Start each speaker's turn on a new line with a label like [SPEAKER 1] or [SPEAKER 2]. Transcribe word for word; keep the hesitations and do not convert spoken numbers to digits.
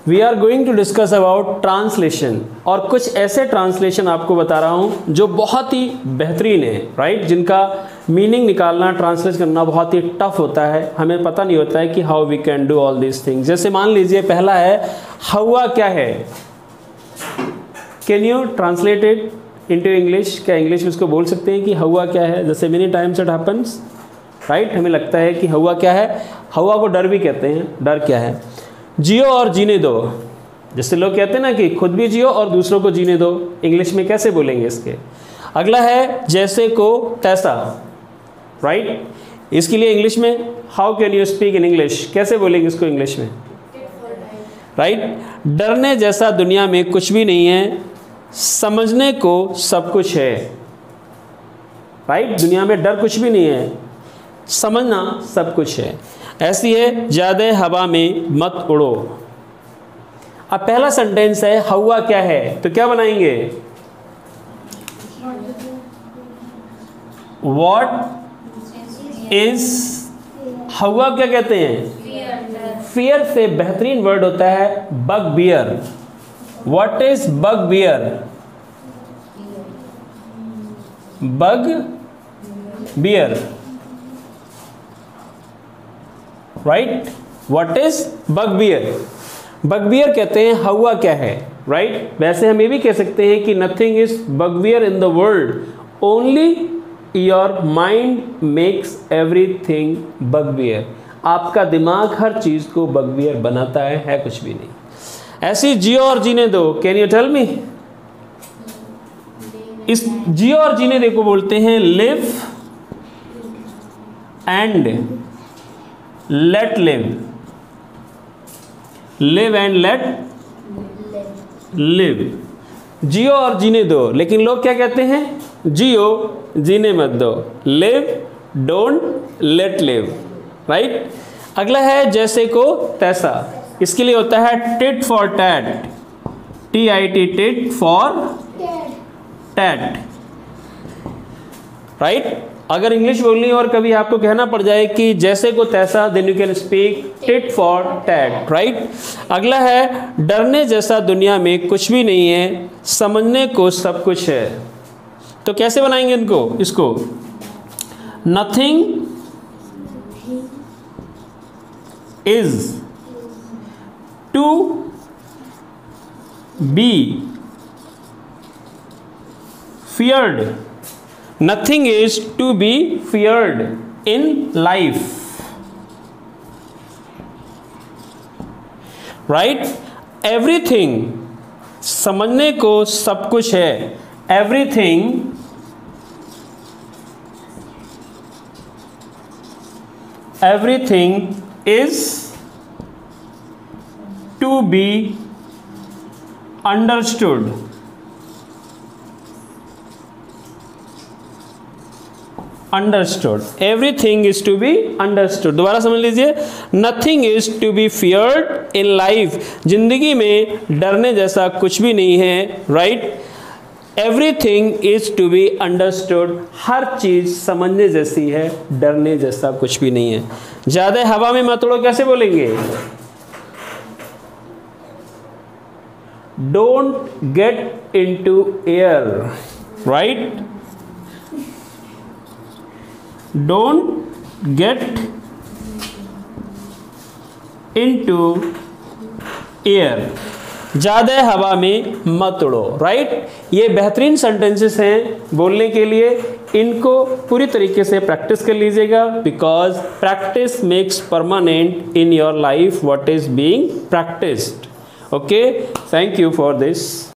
[SPEAKER 1] We are going to discuss about translation, और कुछ ऐसे ट्रांसलेशन आपको बता रहा हूँ जो बहुत ही बेहतरीन है, राइट, जिनका मीनिंग निकालना, ट्रांसलेट करना बहुत ही टफ होता है, हमें पता नहीं होता है कि how we can do all this things. जैसे मान लीजिए पहला है हवा क्या है, can you translate it into English? क्या इंग्लिश में उसको बोल सकते हैं कि हवा क्या है? जैसे many times it happens, right, हमें लगता है कि हवा क्या है, हवा को डर भी कहते हैं, डर क्या है? जियो और जीने दो, जैसे लोग कहते हैं ना कि खुद भी जियो और दूसरों को जीने दो, इंग्लिश में कैसे बोलेंगे इसके? अगला है जैसे को तैसा, राइट, इसके लिए इंग्लिश में how can you speak in English, कैसे बोलेंगे इसको इंग्लिश में, राइट? डरने जैसा दुनिया में कुछ भी नहीं है, समझने को सब कुछ है, राइट, दुनिया में डर कुछ भी नहीं है, समझना सब कुछ है। ऐसी है ज़्यादा हवा में मत उड़ो। अब पहला सेंटेंस है हवा क्या है, तो क्या बनाएंगे? व्हाट इज, हवा क्या कहते हैं? फियर से बेहतरीन वर्ड होता है bugbear. What is bugbear? Bugbear, right, what is bugbear? Bugbear कहते हैं हवा क्या है, राइट right? वैसे हम ये भी कह सकते हैं कि nothing is bugbear in the world, only your mind makes everything bugbear. आपका दिमाग हर चीज को बगबियर बनाता है, है कुछ भी नहीं। ऐसी जियो और जीने दो, कैन यू टेल मी? इस जियो और जीने दे को बोलते हैं live and let live, live and let live, जियो और जीने दो। लेकिन लोग क्या कहते हैं? जियो जीने मत दो, live don't let live, right. अगला है जैसे को तैसा, इसके लिए होता है tit for tat, T I T, tit for tat, right. अगर इंग्लिश बोलनी और कभी आपको कहना पड़ जाए कि जैसे को तैसा, then you can speak tit for tat, right. अगला है डरने जैसा दुनिया में कुछ भी नहीं है, समझने को सब कुछ है। तो कैसे बनाएंगे इनको, इसको? Nothing is to be feared, nothing is to be feared in life, right? everything, समझने को सब कुछ है, everything everything is to be understood, understood, everything is to be understood. दोबारा समझ लीजिए, nothing is to be feared in life, जिंदगी में डरने जैसा कुछ भी नहीं है, right. Everything is to be understood, हर चीज समझने जैसी है, डरने जैसा कुछ भी नहीं है। ज्यादा हवा में मत उड़ो, कैसे बोलेंगे? Don't get into air, right, don't get into air, ज़्यादा हवा में मत उड़ो, राइट। ये बेहतरीन सेंटेंसेस हैं बोलने के लिए, इनको पूरी तरीके से प्रैक्टिस कर लीजिएगा, because practice makes permanent in your life what is being practised. Okay, thank you for this.